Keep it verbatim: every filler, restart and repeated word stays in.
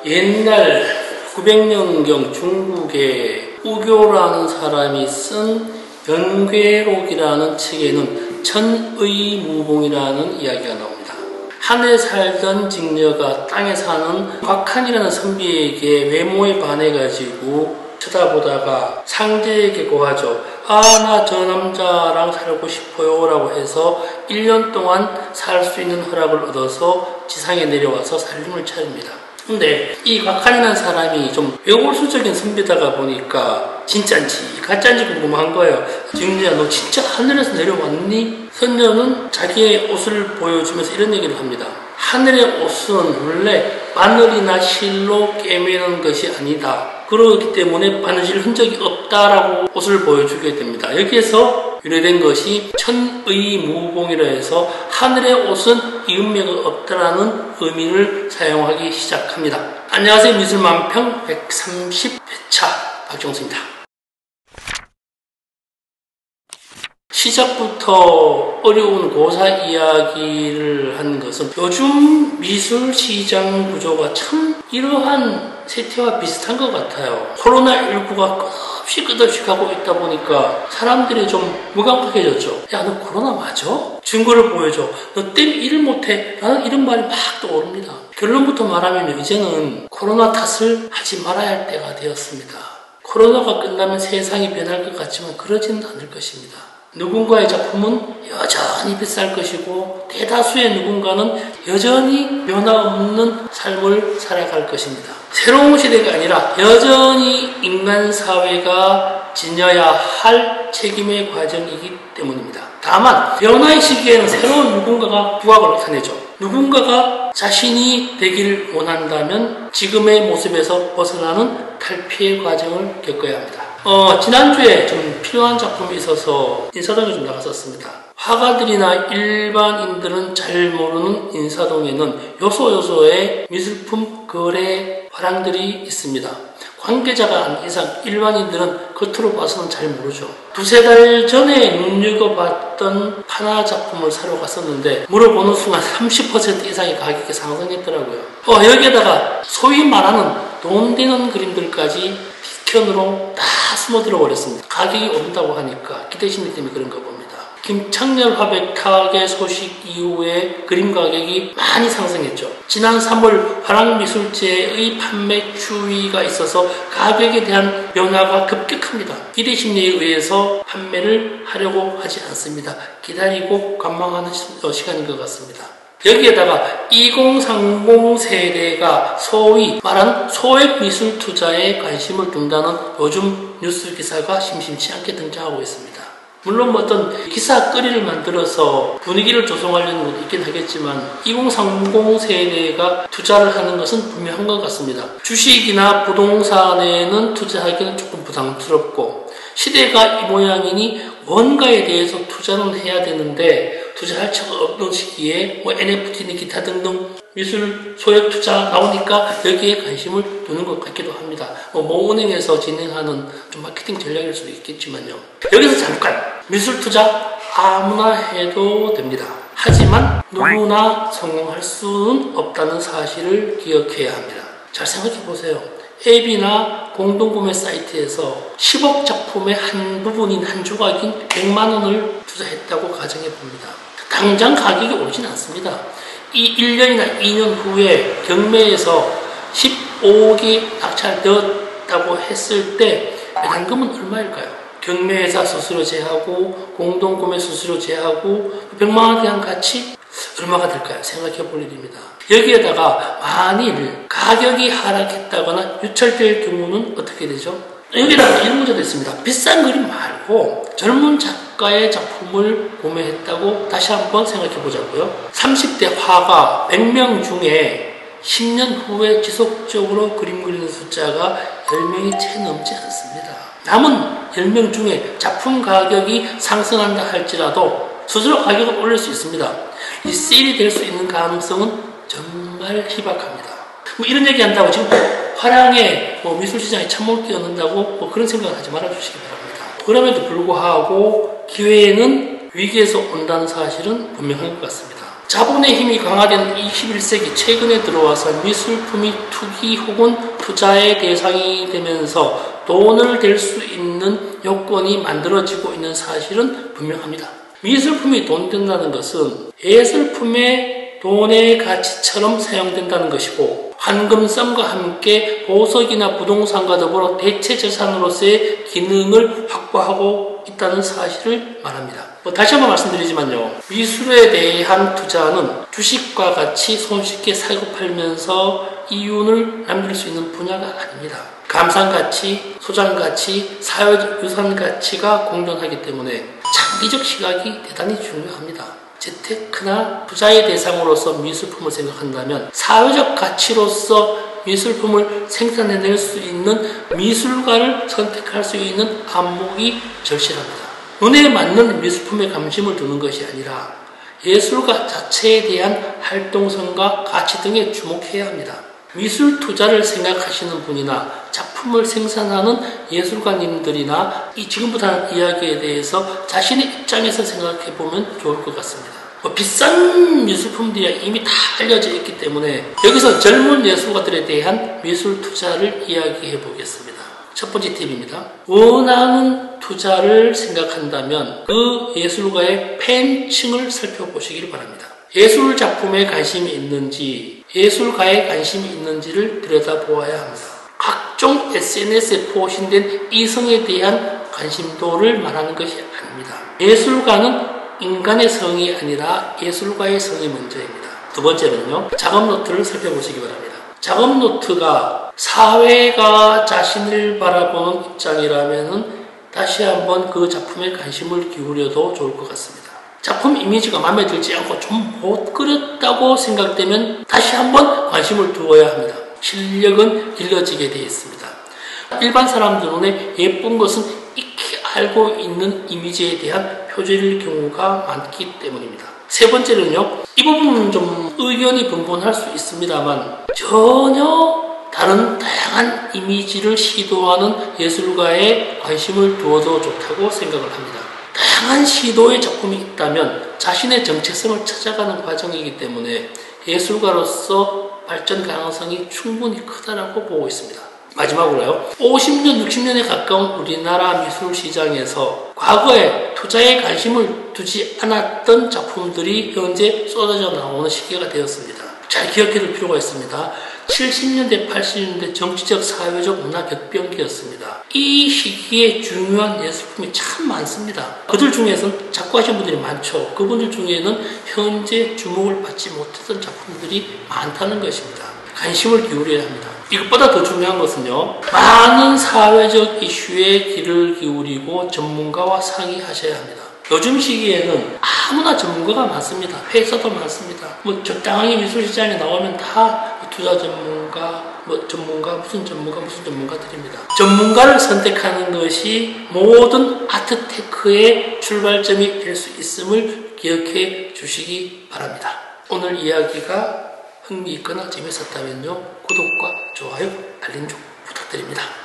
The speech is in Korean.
옛날 구백 년경 중국의 우교라는 사람이 쓴 연괴록이라는 책에는 천의무봉이라는 이야기가 나옵니다. 하늘에 살던 직녀가 땅에 사는 곽한이라는 선비에게 외모에 반해가지고 쳐다보다가 상대에게 고하죠. 아, 나 저 남자랑 살고 싶어요 라고 해서 일 년 동안 살 수 있는 허락을 얻어서 지상에 내려와서 살림을 차립니다. 근데 이 곽한이라는 사람이 좀 외골수적인 선비다가 보니까 진짜인지 가짜인지 궁금한 거예요. 직녀야, 너 진짜 하늘에서 내려왔니? 선녀는 자기의 옷을 보여주면서 이런 얘기를 합니다. 하늘의 옷은 원래 바늘이나 실로 꿰매는 것이 아니다. 그렇기 때문에 바느질 흔적이 없다라고 옷을 보여주게 됩니다. 여기에서 유래된 것이 천의무봉이라 해서 하늘의 옷은 이음매가 없다라는 의미를 사용하기 시작합니다. 안녕하세요. 미술만평 백삼십 회차 박정수입니다. 시작부터 어려운 고사 이야기를 한 것은 요즘 미술시장 구조가 참 이러한 세태와 비슷한 것 같아요. 코로나십구가 끝없이 끝없이 가고 있다 보니까 사람들이 좀 무감각해졌죠. 야, 너 코로나 맞아? 증거를 보여줘. 너 때문에 일을 못해? 라는 이런 말이 막 떠오릅니다. 결론부터 말하면 이제는 코로나 탓을 하지 말아야 할 때가 되었습니다. 코로나가 끝나면 세상이 변할 것 같지만 그러지는 않을 것입니다. 누군가의 작품은 여전히 비쌀 것이고 대다수의 누군가는 여전히 변화없는 삶을 살아갈 것입니다. 새로운 시대가 아니라 여전히 인간 사회가 지녀야 할 책임의 과정이기 때문입니다. 다만 변화의 시기에는 새로운 누군가가 부각을 나타내죠. 누군가가 자신이 되기를 원한다면 지금의 모습에서 벗어나는 탈피의 과정을 겪어야 합니다. 어, 지난주에 좀 필요한 작품이 있어서 인사동에 좀 나갔었습니다. 화가들이나 일반인들은 잘 모르는 인사동에는 요소요소의 미술품 거래 화랑들이 있습니다. 관계자가 아닌 이상 일반인들은 겉으로 봐서는 잘 모르죠. 두세 달 전에 눈여겨봤던 하나 작품을 사러 갔었는데 물어보는 순간 삼십 퍼센트 이상의 가격이 상승했더라고요. 어, 여기에다가 소위 말하는 돈 되는 그림들까지 편으로 다 숨어들어 버렸습니다. 가격이 오른다고 하니까 기대심리 때문에 그런가 봅니다. 김창렬 화백학의 소식 이후에 그림 가격이 많이 상승했죠. 지난 삼월 화랑미술제의 판매 추이가 있어서 가격에 대한 변화가 급격합니다. 기대심리에 의해서 판매를 하려고 하지 않습니다. 기다리고 관망하는 시간인 것 같습니다. 여기에다가 이공삼공 세대가 소위 말하는 소액 미술 투자에 관심을 둔다는 요즘 뉴스 기사가 심심치 않게 등장하고 있습니다. 물론 뭐 어떤 기사거리를 만들어서 분위기를 조성하려는 것도 있긴 하겠지만 이공삼공 세대가 투자를 하는 것은 분명한 것 같습니다. 주식이나 부동산에는 투자하기는 조금 부담스럽고 시대가 이 모양이니 뭔가에 대해서 투자는 해야 되는데 투자할 처가 없는 시기에 뭐 엔에프티니 기타 등등 미술 소액 투자 나오니까 여기에 관심을 두는 것 같기도 합니다. 뭐 모은행에서 진행하는 좀 마케팅 전략일 수도 있겠지만요. 여기서 잠깐 미술 투자 아무나 해도 됩니다. 하지만 누구나 성공할 수는 없다는 사실을 기억해야 합니다. 잘 생각해 보세요. 앱이나 공동구매 사이트에서 십억 작품의 한 부분인 한 조각인 백만 원을 투자했다고 가정해 봅니다. 당장 가격이 오르진 않습니다. 이 일 년이나 이 년 후에 경매에서 십오억이 낙찰되었다고 했을 때 배당금은 얼마일까요? 경매회사 수수료 제하고 공동구매 수수료 제하고 백만 원에 대한 가치 얼마가 될까요? 생각해 볼 일입니다. 여기에다가 만일 가격이 하락했다거나 유찰될 경우는 어떻게 되죠? 여기다가 이런 문제도 있습니다. 비싼 그림 말고 젊은 작가의 작품을 구매했다고 다시 한번 생각해 보자고요. 삼십 대 화가 백 명 중에 십 년 후에 지속적으로 그림 그리는 숫자가 열 명이 채 넘지 않습니다. 남은 열 명 중에 작품 가격이 상승한다 할지라도 스스로 가격을 올릴 수 있습니다. 리세일이 될 수 있는 가능성은 정말 희박합니다. 뭐 이런 얘기 한다고 지금 화랑의 뭐 미술시장에 찬물 끼얹는다고 뭐 그런 생각을 하지 말아주시기 바랍니다. 그럼에도 불구하고 기회는 위기에서 온다는 사실은 분명한 것 같습니다. 자본의 힘이 강화된 이십일 세기 최근에 들어와서 미술품이 투기 혹은 투자의 대상이 되면서 돈을 댈 수 있는 요건이 만들어지고 있는 사실은 분명합니다. 미술품이 돈 된다는 것은 예술품의 돈의 가치처럼 사용된다는 것이고 황금성과 함께 보석이나 부동산과 더불어 대체 자산으로서의 기능을 확보하고 있다는 사실을 말합니다. 뭐 다시 한번 말씀드리지만요. 미술에 대한 투자는 주식과 같이 손쉽게 사고 팔면서 이윤을 남길 수 있는 분야가 아닙니다. 감상가치, 소장가치, 사회적 유산가치가 공존하기 때문에 장기적 시각이 대단히 중요합니다. 재테크나 투자의 대상으로서 미술품을 생각한다면 사회적 가치로서 미술품을 생산해낼 수 있는 미술가를 선택할 수 있는 안목이 절실합니다. 눈에 맞는 미술품에 관심을 두는 것이 아니라 예술가 자체에 대한 활동성과 가치 등에 주목해야 합니다. 미술 투자를 생각하시는 분이나 작품을 생산하는 예술가님들이나 이 지금부터 하는 이야기에 대해서 자신의 입장에서 생각해 보면 좋을 것 같습니다. 뭐 비싼 미술품들이 이미 다 알려져 있기 때문에 여기서 젊은 예술가들에 대한 미술 투자를 이야기해 보겠습니다. 첫 번째 팁입니다. 원하는 투자를 생각한다면 그 예술가의 팬층을 살펴보시길 바랍니다. 예술 작품에 관심이 있는지 예술가에 관심이 있는지를 들여다보아야 합니다. 각종 에스엔에스에 포신된 이성에 대한 관심도를 말하는 것이 아닙니다. 예술가는 인간의 성이 아니라 예술가의 성이 먼저입니다. 두 번째는요. 작업 노트를 살펴보시기 바랍니다. 작업 노트가 사회가 자신을 바라보는 입장이라면 다시 한번 그 작품에 관심을 기울여도 좋을 것 같습니다. 작품 이미지가 마음에 들지 않고 좀 못 그렸다고 생각되면 다시 한번 관심을 두어야 합니다. 실력은 길러지게 되어 있습니다. 일반 사람들 눈에 예쁜 것은 익히 알고 있는 이미지에 대한 표절일 경우가 많기 때문입니다. 세 번째는요. 이 부분은 좀 의견이 분분할 수 있습니다만 전혀 다른 다양한 이미지를 시도하는 예술가에 관심을 두어도 좋다고 생각을 합니다. 다양한 시도의 작품이 있다면 자신의 정체성을 찾아가는 과정이기 때문에 예술가로서 발전 가능성이 충분히 크다라고 보고 있습니다. 마지막으로요. 오십 년, 육십 년에 가까운 우리나라 미술 시장에서 과거에 투자에 관심을 두지 않았던 작품들이 현재 쏟아져 나오는 시기가 되었습니다. 잘 기억해둘 필요가 있습니다. 칠십 년대, 팔십 년대 정치적, 사회적, 문화 격변기였습니다. 이 시기에 중요한 예술품이 참 많습니다. 그들 중에서는 작고하신 분들이 많죠. 그분들 중에는 현재 주목을 받지 못했던 작품들이 많다는 것입니다. 관심을 기울여야 합니다. 이것보다 더 중요한 것은요. 많은 사회적 이슈에 귀를 기울이고 전문가와 상의하셔야 합니다. 요즘 시기에는 아무나 전문가가 많습니다. 회사도 많습니다. 뭐 적당히 미술시장에 나오면 다 투자 전문가, 뭐 전문가, 무슨 전문가, 무슨 전문가들입니다. 전문가를 선택하는 것이 모든 아트테크의 출발점이 될 수 있음을 기억해 주시기 바랍니다. 오늘 이야기가 흥미있거나 재밌었다면요. 구독과 좋아요, 알림 좀 부탁드립니다.